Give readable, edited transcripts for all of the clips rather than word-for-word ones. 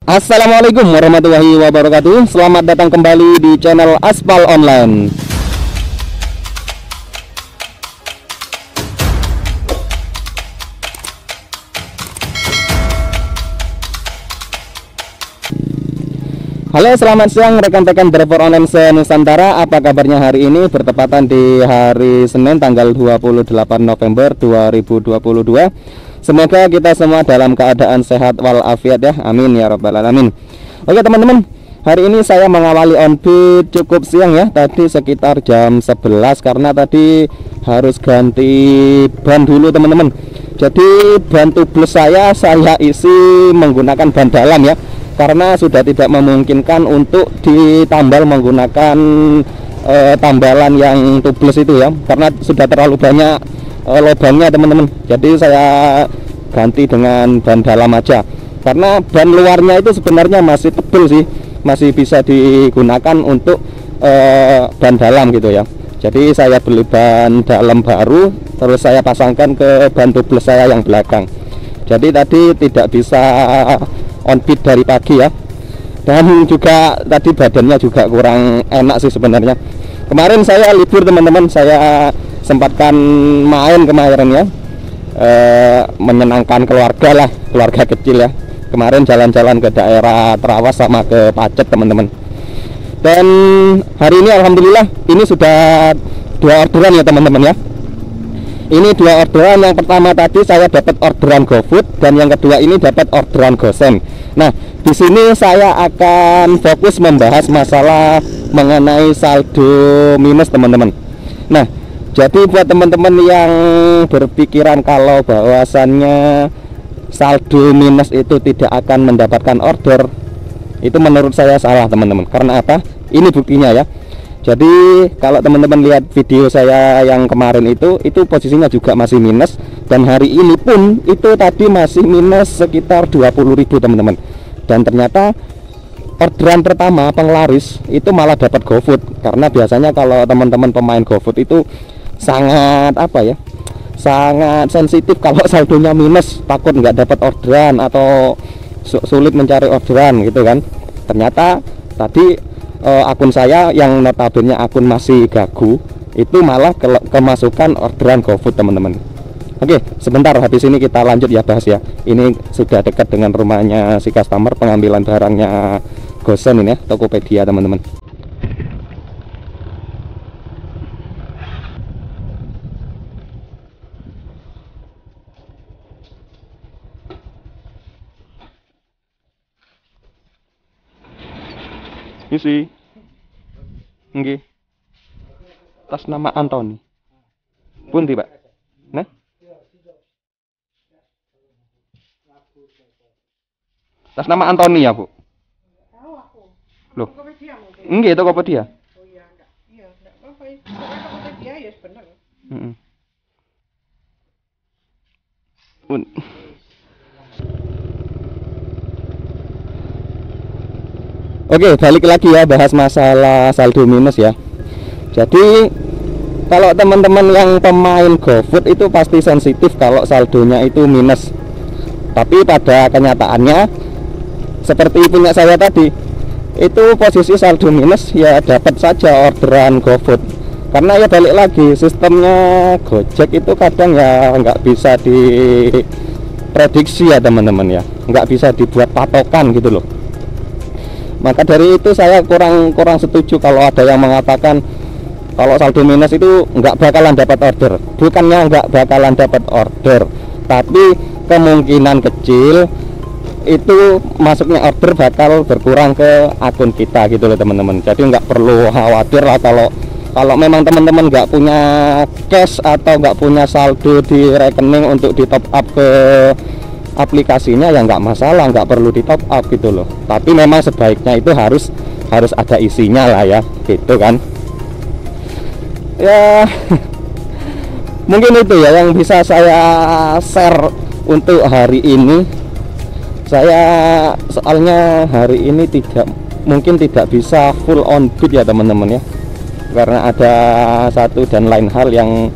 Assalamualaikum warahmatullahi wabarakatuh. Selamat datang kembali di channel Aspal Online. Halo, selamat siang rekan-rekan driver online se-Nusantara. Apa kabarnya hari ini? Bertepatan di hari Senin tanggal 28 November 2022. Semoga kita semua dalam keadaan sehat walafiat ya. Amin ya rabbal alamin. Oke teman-teman, hari ini saya mengawali on-beat cukup siang ya. Tadi sekitar jam 11 karena tadi harus ganti ban dulu teman-teman. Jadi ban tubles saya isi menggunakan ban dalam ya, karena sudah tidak memungkinkan untuk ditambal menggunakan tambalan yang tubles itu ya, karena sudah terlalu banyak lubangnya teman-teman. Jadi saya ganti dengan ban dalam aja, karena ban luarnya itu sebenarnya masih tebal sih, masih bisa digunakan untuk ban dalam gitu ya. Jadi saya beli ban dalam baru, terus saya pasangkan ke ban tubles saya yang belakang. Jadi tadi tidak bisa on beat dari pagi ya, dan juga tadi badannya juga kurang enak sih sebenarnya. Kemarin saya libur teman-teman, saya sempatkan main kemarin ya, menyenangkan keluarga lah, keluarga kecil ya. Kemarin jalan-jalan ke daerah Trawas sama ke Pacet teman-teman. Dan hari ini alhamdulillah ini sudah 2 orderan ya teman-teman ya. Ini 2 orderan. Yang pertama tadi saya dapat orderan GoFood, dan yang kedua ini dapat orderan GoSend. Nah, di sini saya akan fokus membahas masalah mengenai saldo minus teman-teman. Nah, jadi buat teman-teman yang berpikiran kalau bahwasannya saldo minus itu tidak akan mendapatkan order, itu menurut saya salah teman-teman. Karena apa? Ini buktinya ya. Jadi kalau teman-teman lihat video saya yang kemarin itu posisinya juga masih minus, dan hari ini pun itu tadi masih minus sekitar 20.000 teman-teman. Dan ternyata orderan pertama penglaris itu malah dapat GoFood, karena biasanya kalau teman-teman pemain GoFood itu sangat apa ya, sangat sensitif kalau saldonya minus, takut nggak dapat orderan atau sulit mencari orderan gitu kan. Ternyata tadi akun saya yang notabene akun masih gagu itu malah kemasukan orderan GoFood teman-teman. Oke, sebentar, habis ini kita lanjut ya bahas ya. Ini sudah dekat dengan rumahnya si customer, pengambilan barangnya GoSend ini ya, Tokopedia teman-teman. Isi nggih, tas nama Antoni pundi Pak? Nah, tas nama Antoni ya Bu? Loh, nggih Tokopedia. Oh iya, enggak. Iya, enggak apa-apa. Tokopedia ya bener. Oke, balik lagi ya, bahas masalah saldo minus ya. Jadi kalau teman-teman yang pemain GoFood itu pasti sensitif kalau saldonya itu minus. Tapi pada kenyataannya seperti punya saya tadi, itu posisi saldo minus ya dapat saja orderan GoFood. Karena ya balik lagi, sistemnya Gojek itu kadang ya nggak bisa diprediksi ya teman-teman ya, nggak bisa dibuat patokan gitu loh. Maka dari itu saya kurang setuju kalau ada yang mengatakan kalau saldo minus itu nggak bakalan dapat order. Bukannya nggak bakalan dapat order, tapi kemungkinan kecil itu masuknya order bakal berkurang ke akun kita gitu loh teman-teman. Jadi nggak perlu khawatir lah kalau memang teman-teman nggak punya cash atau nggak punya saldo di rekening untuk di top up ke aplikasinya, ya nggak masalah, nggak perlu di top up gitu loh. Tapi memang sebaiknya itu harus ada isinya lah ya, gitu kan ya. Mungkin itu ya yang bisa saya share untuk hari ini. Saya soalnya hari ini mungkin tidak bisa full on beat ya teman-teman ya, karena ada satu dan lain hal yang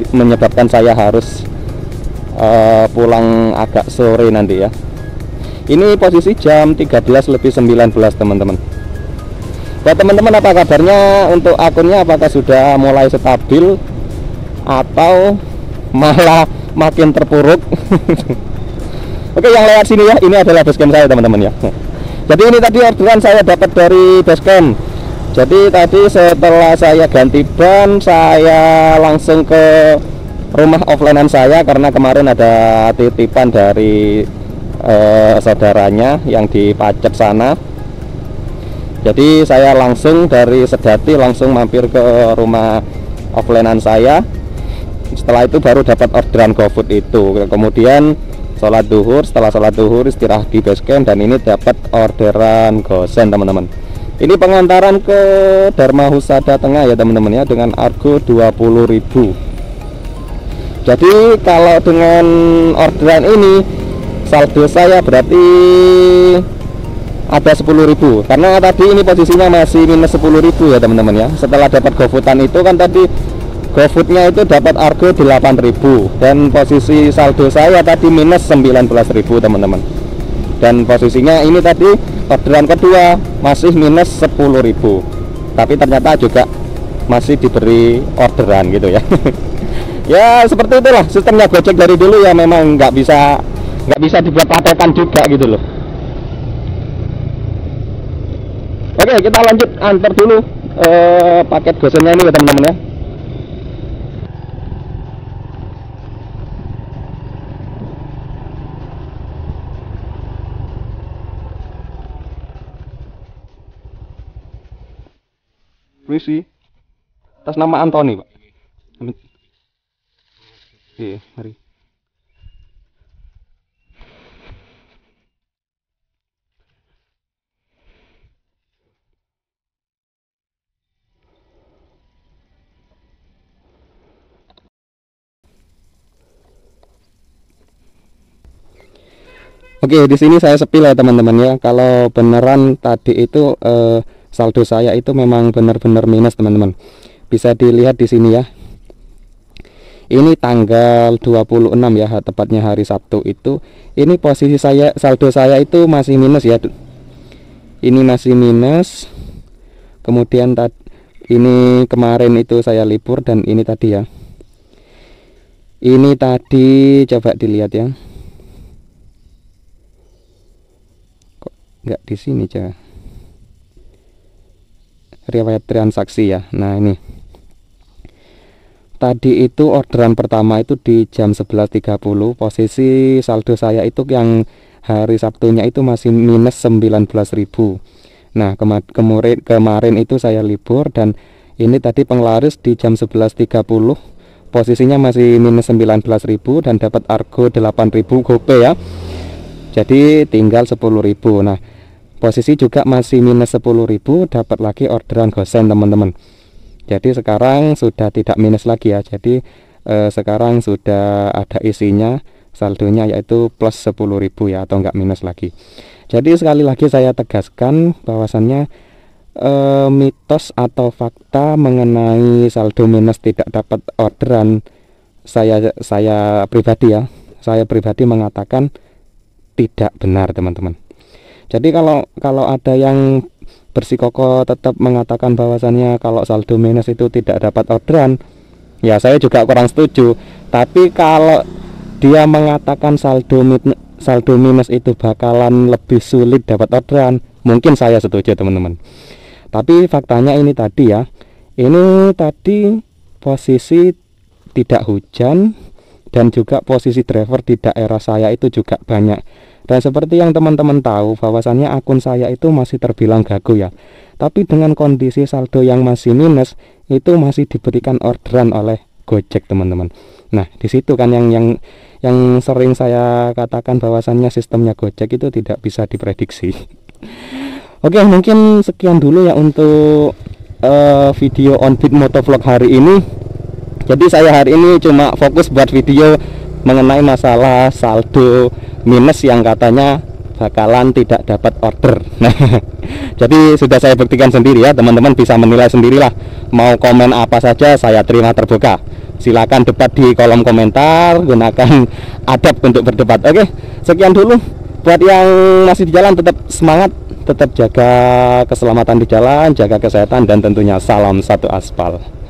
menyebabkan saya harus pulang agak sore nanti ya. Ini posisi jam 13:19 teman-teman. Buat teman-teman, apa kabarnya untuk akunnya? Apakah sudah mulai stabil atau malah makin terpuruk? Oke, yang lewat sini ya, ini adalah basecamp saya teman-teman ya. Jadi ini tadi orderan saya dapat dari basecamp. Jadi tadi setelah saya ganti ban, saya langsung ke rumah offline-an saya karena kemarin ada titipan dari saudaranya yang di Pacet sana. Jadi saya langsung dari Sedati langsung mampir ke rumah offline-an saya. Setelah itu baru dapat orderan GoFood itu. Kemudian sholat duhur, setelah sholat duhur istirahat di basecamp, dan ini dapat orderan gosen teman-teman. Ini pengantaran ke Dharma Husada Tengah ya teman-teman ya, dengan argo 20.000. Jadi kalau dengan orderan ini saldo saya berarti ada 10.000, karena tadi ini posisinya masih minus 10.000 ya teman-teman ya. Setelah dapat GoFoodan itu kan tadi GoFoodnya itu dapat argo 8.000, dan posisi saldo saya tadi minus 19.000 teman-teman. Dan posisinya ini tadi orderan kedua masih minus 10.000, tapi ternyata juga masih diberi orderan gitu ya. Ya seperti itulah sistemnya Gojek dari dulu ya, memang nggak bisa dibuat patokan juga gitu loh. Oke, kita lanjut antar dulu paket gosennya ini ya teman-teman ya. Permisi, atas nama Antoni Pak. Iya, mari. Oke, di sini saya sepil ya teman-teman ya. Kalau beneran tadi itu saldo saya itu memang benar-benar minus teman-teman. Bisa dilihat di sini ya. Ini tanggal 26 ya, tepatnya hari Sabtu itu. Ini posisi saya, saldo saya itu masih minus ya. Ini masih minus. Kemudian ini kemarin itu saya libur, dan ini tadi ya. Ini tadi coba dilihat ya. Kok nggak di sini coba. Riwayat transaksi ya. Nah ini tadi itu orderan pertama itu di jam 11.30. Posisi saldo saya itu yang hari Sabtunya itu masih minus 19.000. Nah kemarin itu saya libur, dan ini tadi penglaris di jam 11.30 posisinya masih minus 19.000 dan dapat argo 8.000 GoPay ya. Jadi tinggal 10.000. Nah posisi juga masih minus 10.000, dapat lagi orderan gosen teman-teman. Jadi sekarang sudah tidak minus lagi ya. Jadi sekarang sudah ada isinya, saldonya yaitu plus 10.000 ya, atau enggak minus lagi. Jadi sekali lagi saya tegaskan bahwasannya mitos atau fakta mengenai saldo minus tidak dapat orderan, saya pribadi ya, saya pribadi mengatakan tidak benar teman-teman. Jadi kalau ada yang bersikukuh tetap mengatakan bahwasannya kalau saldo minus itu tidak dapat orderan, ya saya juga kurang setuju. Tapi kalau dia mengatakan saldo minus itu bakalan lebih sulit dapat orderan, mungkin saya setuju teman-teman. Tapi faktanya ini tadi ya, ini tadi posisi tidak hujan, dan juga posisi driver di daerah saya itu juga banyak. Dan seperti yang teman-teman tahu bahwasannya akun saya itu masih terbilang gagu ya. Tapi dengan kondisi saldo yang masih minus, itu masih diberikan orderan oleh Gojek teman-teman. Nah di situ kan yang sering saya katakan bahwasannya sistemnya Gojek itu tidak bisa diprediksi. Oke, mungkin sekian dulu ya untuk video On-Beat Motovlog hari ini. Jadi saya hari ini cuma fokus buat video mengenai masalah saldo minus yang katanya bakalan tidak dapat order. Nah, jadi sudah saya buktikan sendiri ya, teman-teman bisa menilai sendirilah. Mau komen apa saja saya terima terbuka. Silakan debat di kolom komentar, gunakan adab untuk berdebat. Oke, sekian dulu. Buat yang masih di jalan tetap semangat, tetap jaga keselamatan di jalan, jaga kesehatan, dan tentunya salam satu aspal.